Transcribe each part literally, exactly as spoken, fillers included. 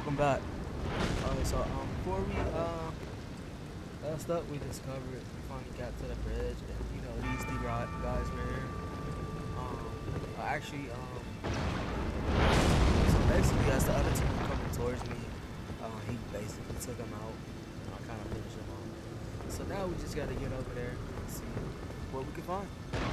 welcome back. Alright, so um, before we uh, last up, we discovered we finally got to the bridge, and you know these three ri- guys were here. Um, uh, actually, um, so basically, as the other two were coming towards me, uh, he basically took them out, and I kind of finished them off. So now we just gotta get over there and see what we can find.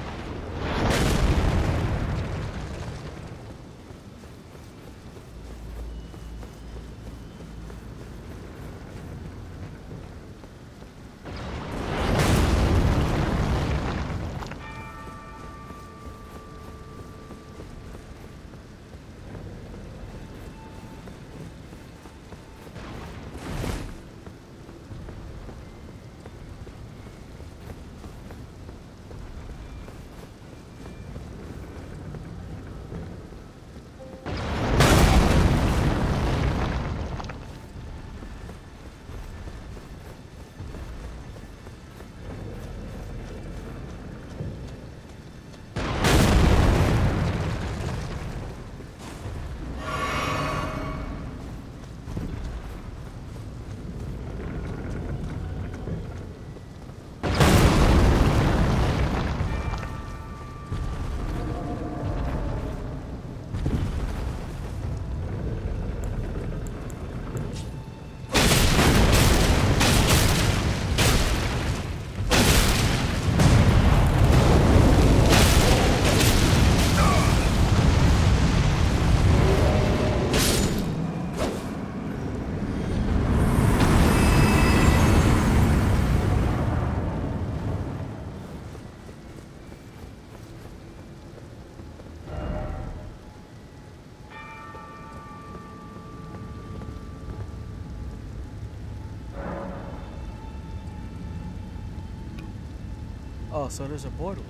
Oh, so there's a portal.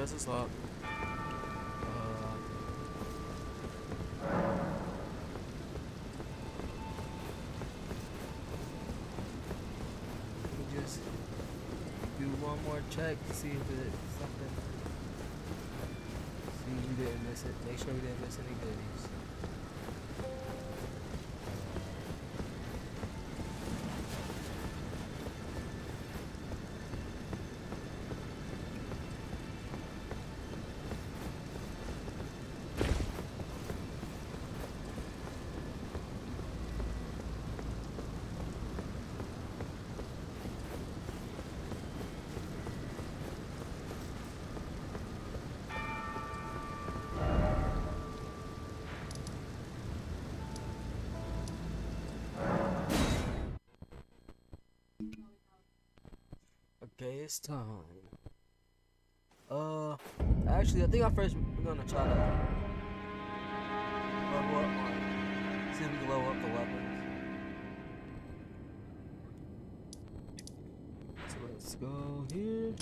chest is locked. Uh, let me just do one more check to see if it's something. See if we didn't miss it. Make sure we didn't miss any goodies. Okay, it's time. Uh, actually, I think I first we're gonna try to level up my, see if we can level up the weapons. So let's go here.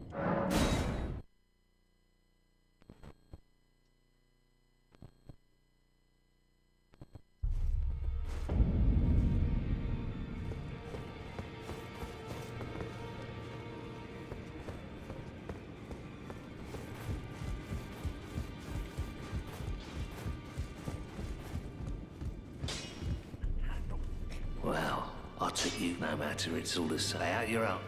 Well, I'll take you no matter, it's all the same. Out your own.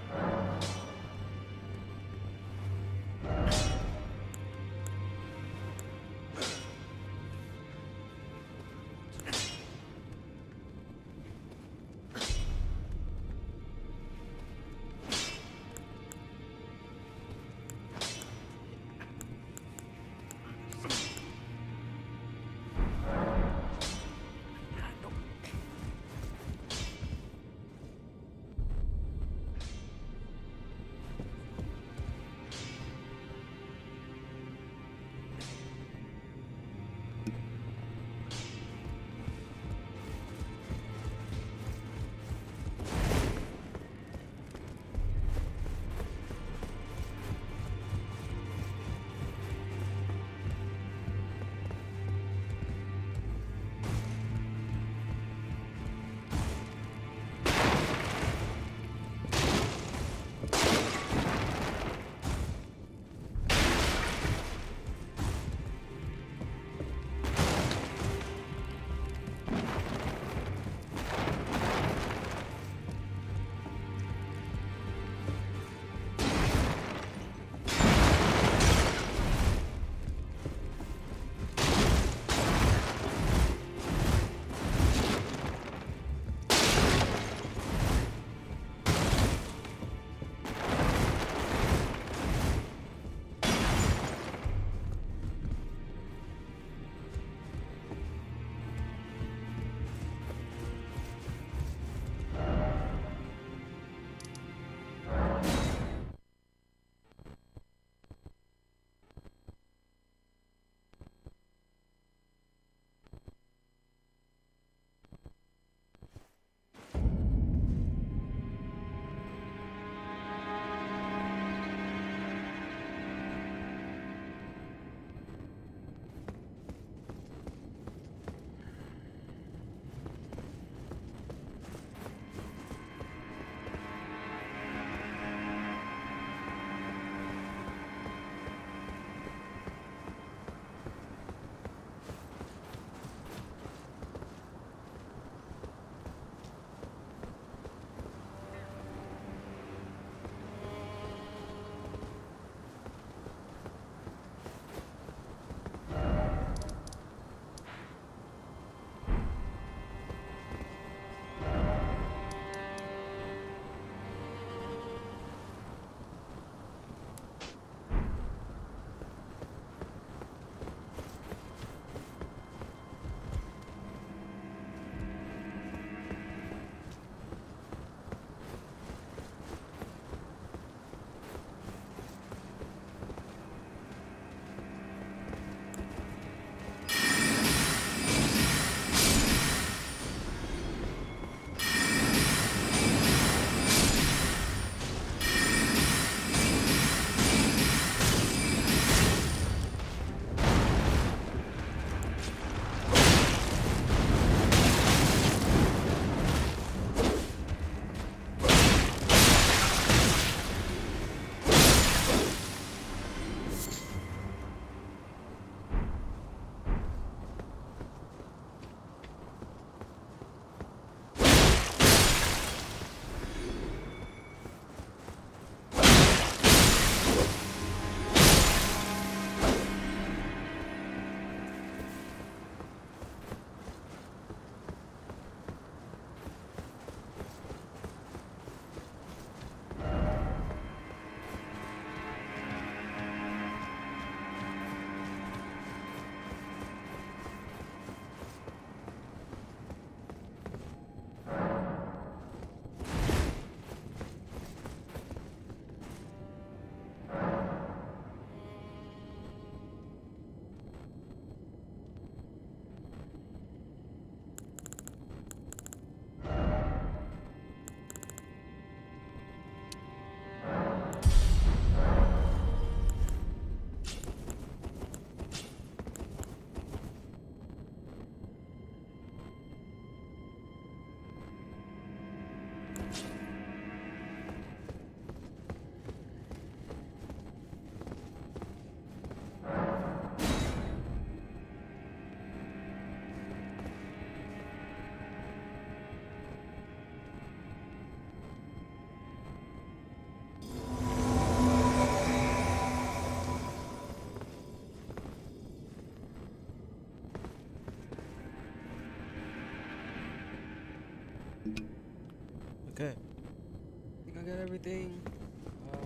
everything. Uh,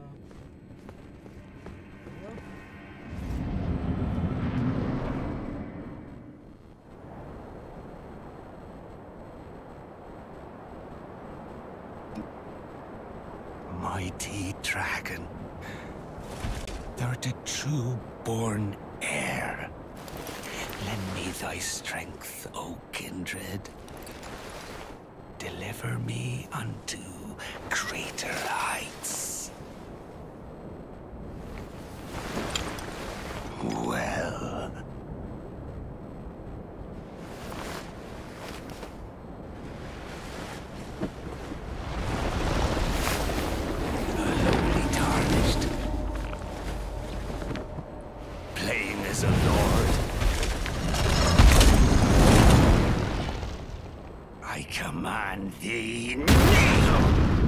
there we go. Mighty dragon, thou the true born heir. Lend me thy strength, O kindred. Deliver me unto greater heights. Well. Lonely Tarnished. Playing as a lord. I command thee, kneel!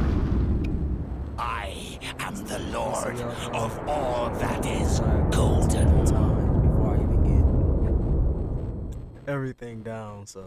I am the lord of all that is golden. Time before I even get everything down, so.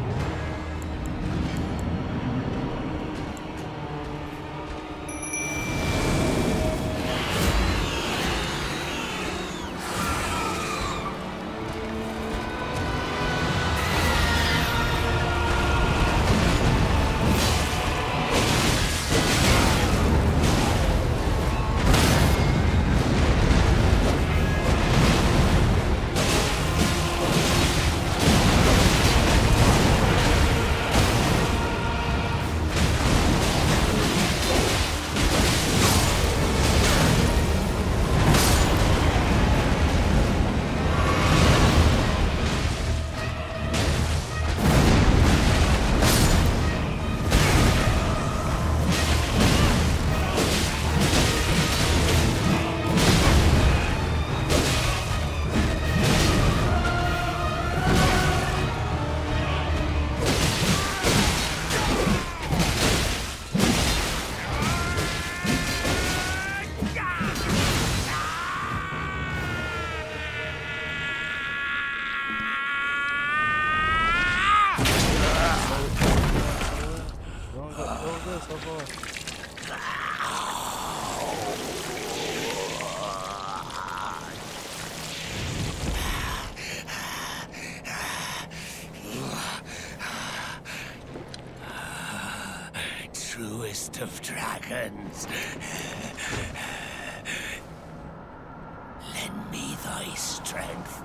So far. Truest of dragons. Lend me thy strength.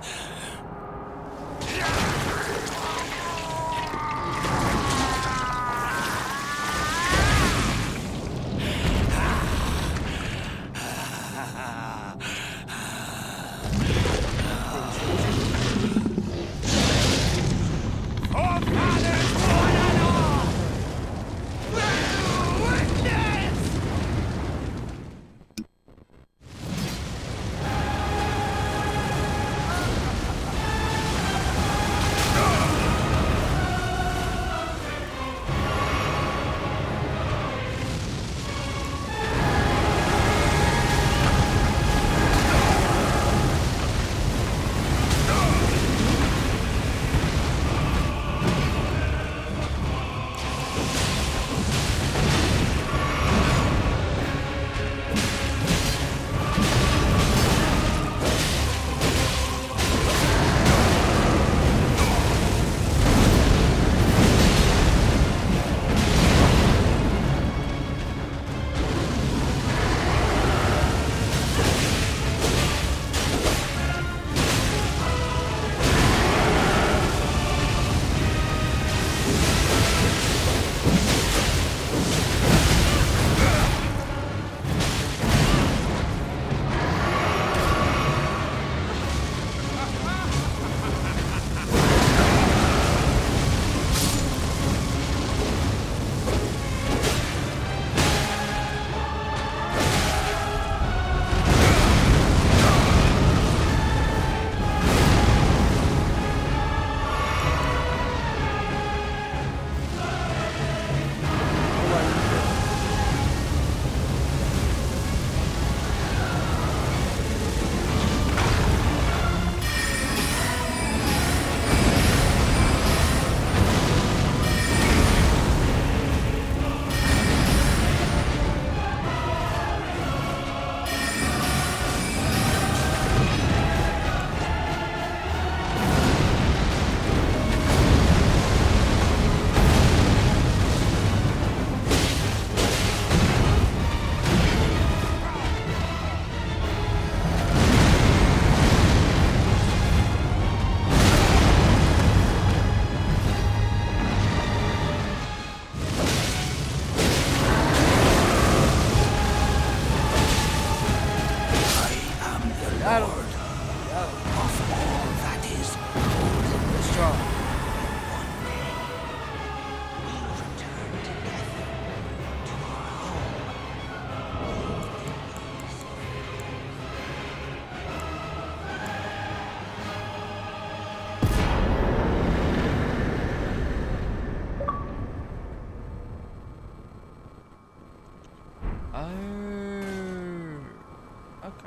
Oh. Okay.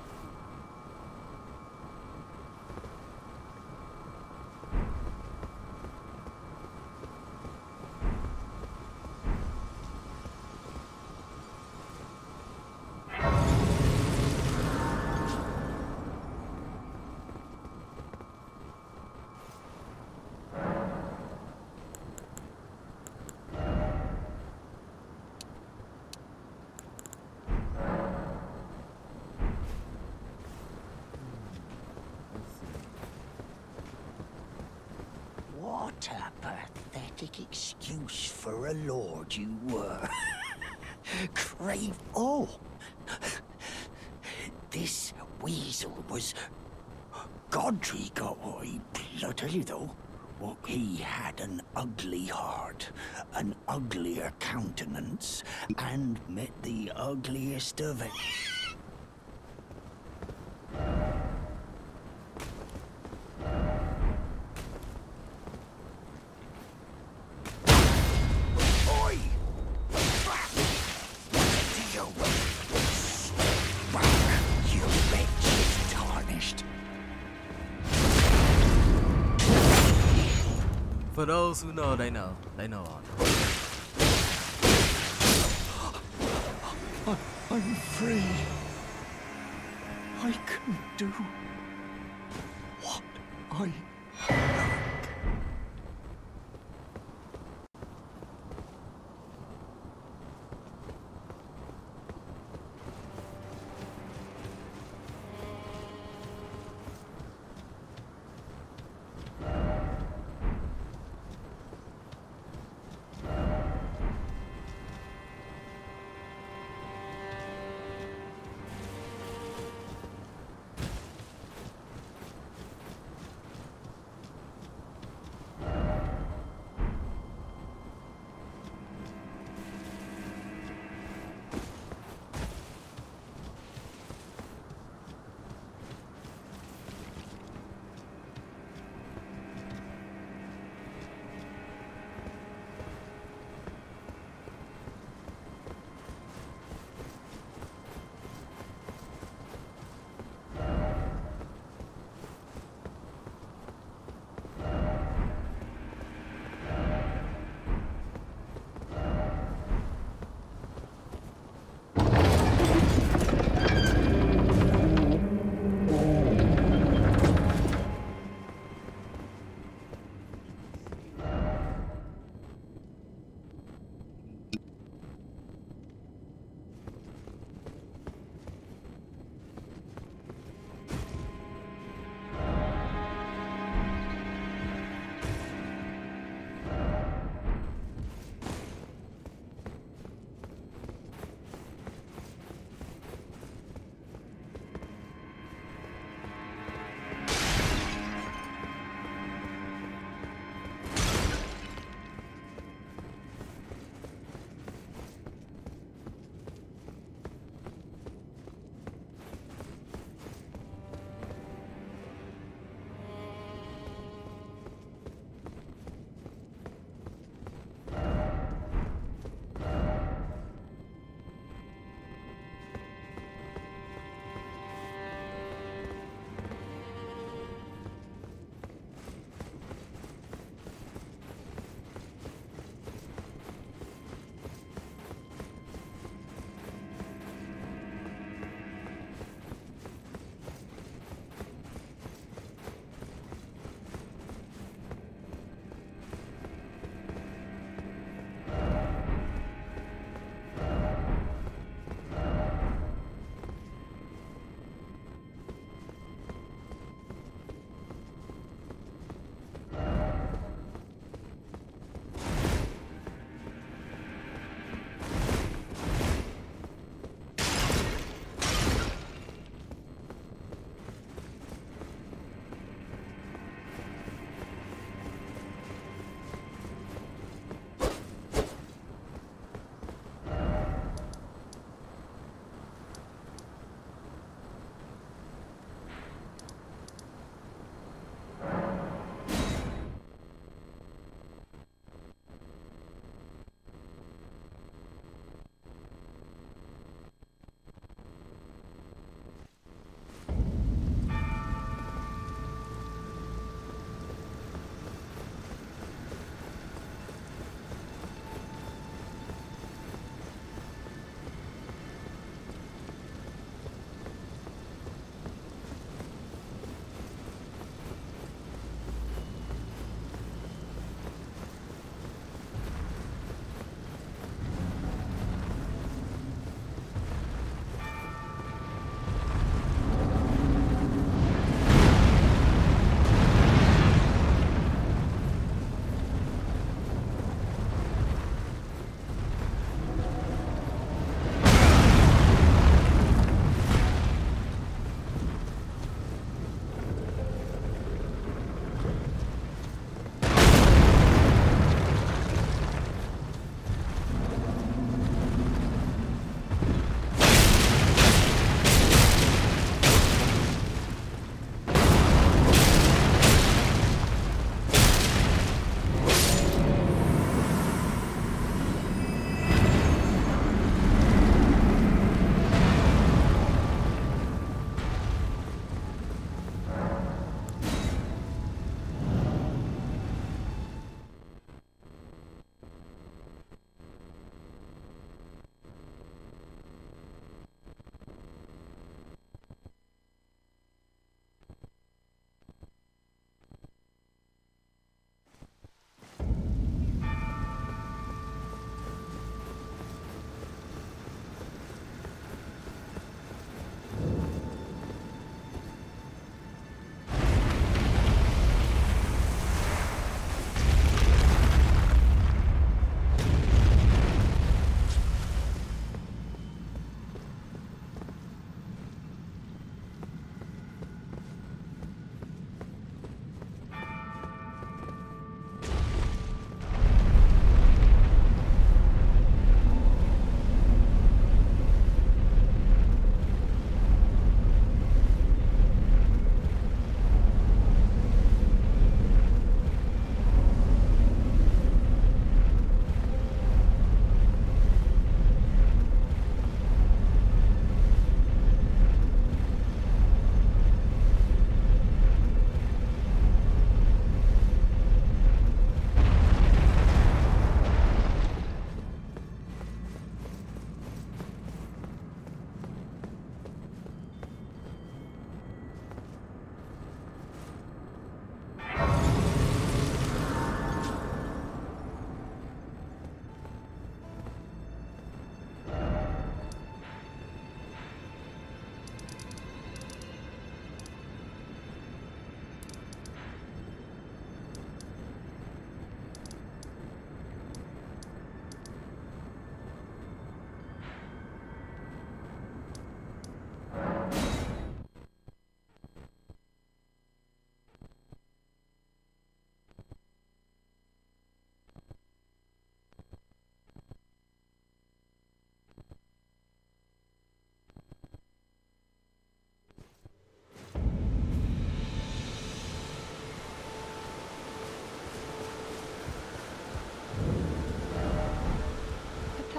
What a pathetic excuse for a lord you were. Crave. Oh! This weasel was. Godrick got what he. I'll tell you though, what he had an ugly heart, an uglier countenance, and met the ugliest of it. Oi! Back! To your back, you wretched Tarnished. For those who know, they know. They know all that. I, I'm free. I can do what I like.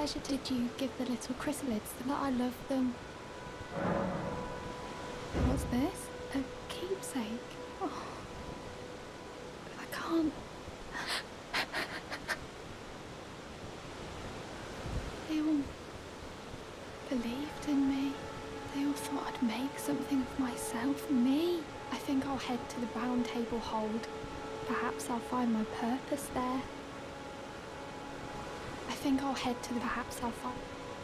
pleasure did you give the little chrysalids that I love them? What's this? A keepsake? Oh, I can't. They all believed in me. They all thought I'd make something of myself. Me? I think I'll head to the round table hold. Perhaps I'll find my purpose there. I think I'll head to the perhaps I'll find...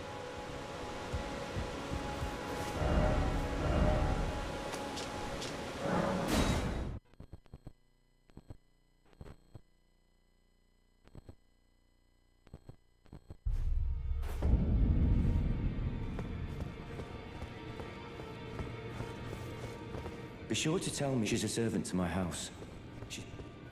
Be sure to tell me she's a servant to my house. She...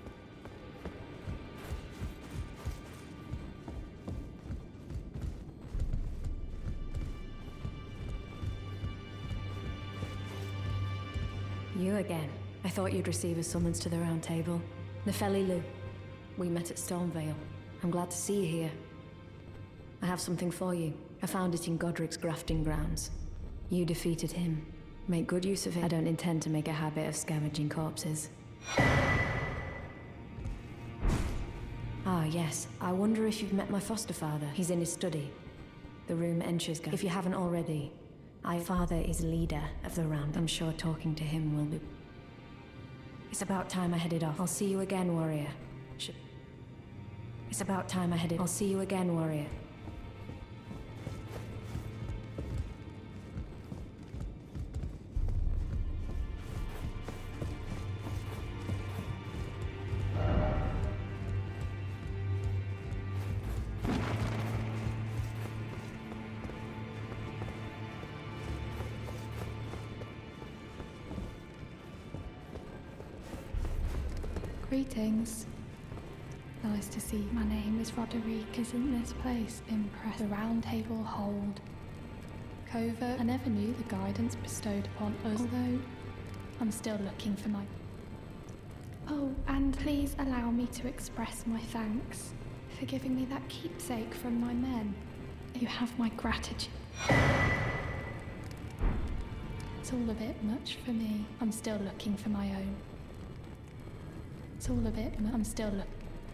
You again. I thought you'd receive a summons to the round table. Nefeli Lu. We met at Stormvale. I'm glad to see you here. I have something for you. I found it in Godrick's grafting grounds. You defeated him. Make good use of it. I don't intend to make a habit of scavenging corpses. Ah, yes. I wonder if you've met my foster father. He's in his study. The room entries go. If you haven't already, my father is leader of the round. I'm sure talking to him will be... It's about time I headed off. I'll see you again, warrior. Sh it's about time I headed... I'll see you again, warrior. Greetings. Nice to see you. My name is Roderick. Isn't this place impressive? The round table hold. Covert. I never knew the guidance bestowed upon us, although I'm still looking for my... Oh, and please allow me to express my thanks for giving me that keepsake from my men. You have my gratitude. It's all a bit much for me. I'm still looking for my own. It's all a bit, I'm still looking.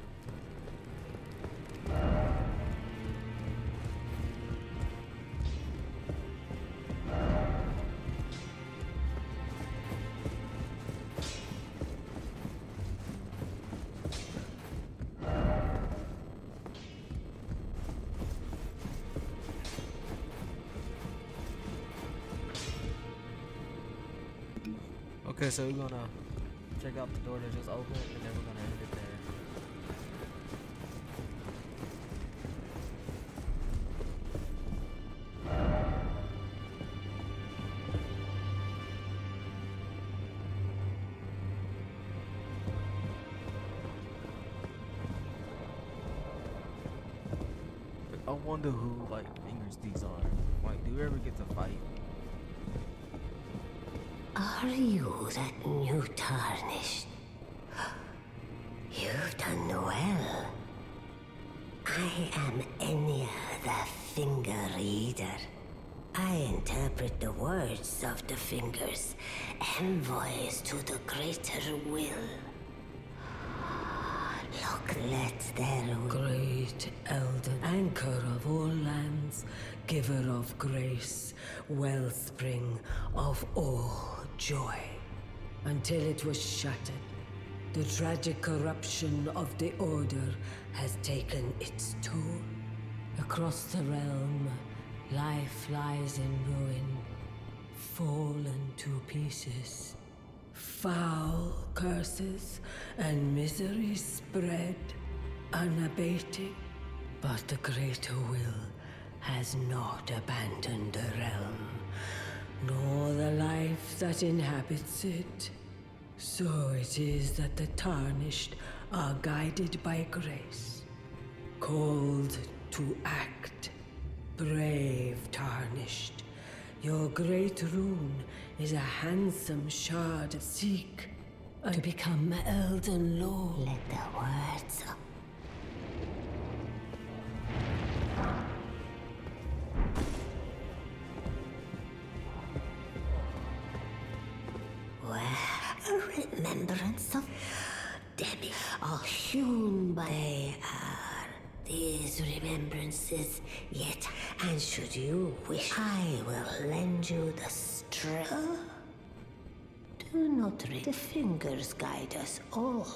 Okay, so we're gonna check out the door that just opened, and then we're gonna end it there. I wonder who like fingers these are. Like, do you ever get to fight? Are you that new Tarnished? You've done well. I am Enya the Finger Reader. I interpret the words of the fingers, envoys to the greater will. Look, let there... Great Elden, anchor of all lands, giver of grace, wellspring of all joy. Until it was shattered, the tragic corruption of the Order has taken its toll. Across the realm, life lies in ruin, fallen to pieces. Foul curses and misery spread, unabating. But the greater will has not abandoned the realm, nor the life that inhabits it. So it is that the Tarnished are guided by grace, called to act. Brave Tarnished, your great rune is a handsome shard. Seek to become Elden Lord. Let the words of... remembrance of demi, all hewn by they are. These remembrances yet, and should you wish, I will lend you the strength. Do not read. The fingers guide us all.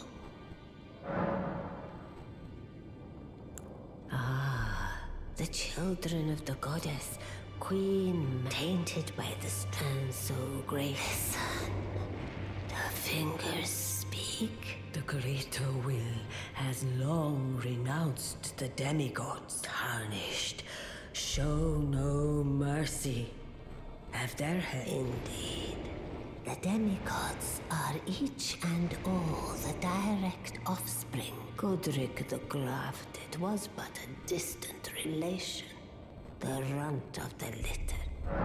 Ah, the children of the goddess, Queen, tainted by the strand so great. Listen, the fingers speak. The greater will has long renounced the demigods. Tarnished, show no mercy. Have their head. Indeed. The demigods are each and all the direct offspring. Godrick the Grafted was but a distant relation, the runt of the litter.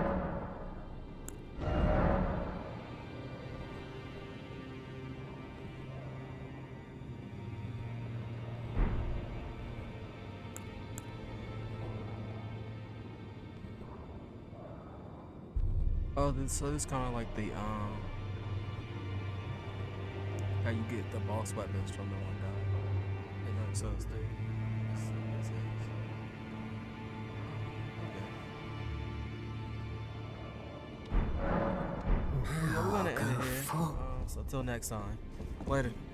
Oh, this, so this kind of like the um, how you get the boss weapons from the one guy in Dark Souls three. This, this is. Okay. Yeah, we're gonna end it here. Um, so until next time, later.